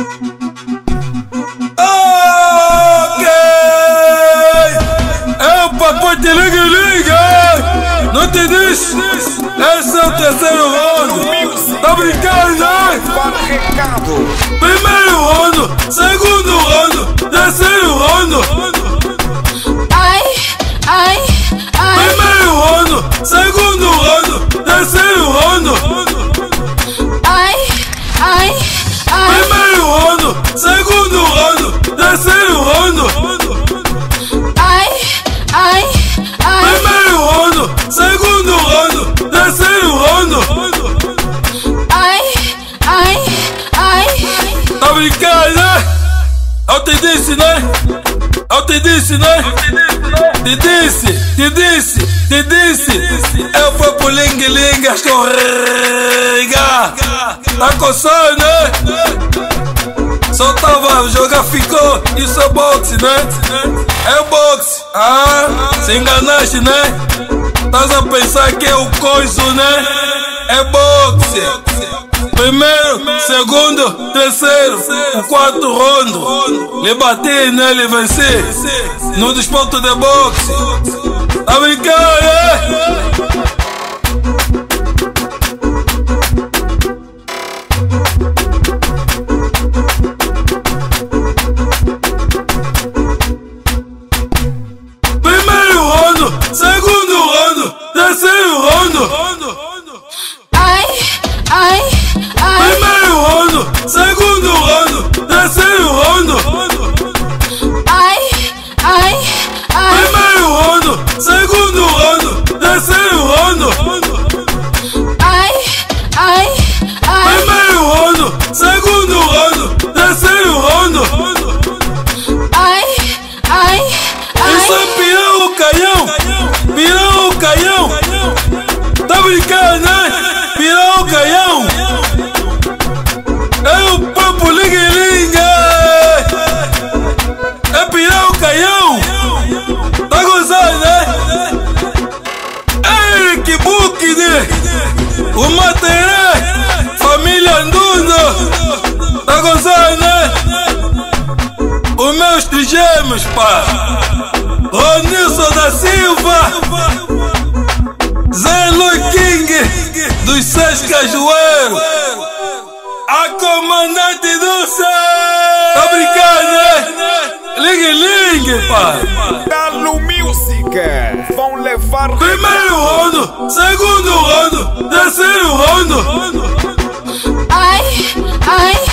Ok, é o papo de liga, não te disse? Esse é o terceiro round. Tá brincando, né? Primeiro round, segundo round, terceiro round. Ai, ai, ai. Primeiro round, segundo round, terceiro round. Ai, ai, ai. Primeiro round, segundo round, terceiro round. Ai, ai, ai. Primeiro round, segundo round, terceiro round. Ai, ai, ai. Tá brincando, né? Eu te disse, né? Eu te disse, né? Te disse. Eu fui pro ling-ling, escorrega. Tá coçando, né? Só tava a jogar, ficou. Isso é boxe, né? É boxe. Ah, se enganaste, né? Tás a pensar que é o coiso, né? É boxe. Primeiro, segundo, terceiro, o quarto round. Lhe bati nele, venci. No desporto de boxe. Tá brincando, né? Primeiro round, segundo round, terceiro round. Ai, ai, ai. Primeiro round, segundo round, terceiro round. Ai, ai, ai. Primeiro round, segundo round, terceiro round. Ai, ai, ai. Primeiro round, segundo round, terceiro round. Ai, ai, ai. Isso é pirão o canhão, pirão o canhão. Tá brincando, né? Pirão o canhão. É o papo liga. É pirão o canhão. Tá gozando, né? Ei, que buque, né? O Materé, família Anduno. Tá gozando, né? Os meus trigêmeos, pá. Ronilson da Silva, Zé Lui King dos Seis Cajueiros, a comandante do céu. Tá brincando, né? Ling, pá. Dalo Music, vão levar. Primeiro round, segundo round, terceiro round. Ai, ai.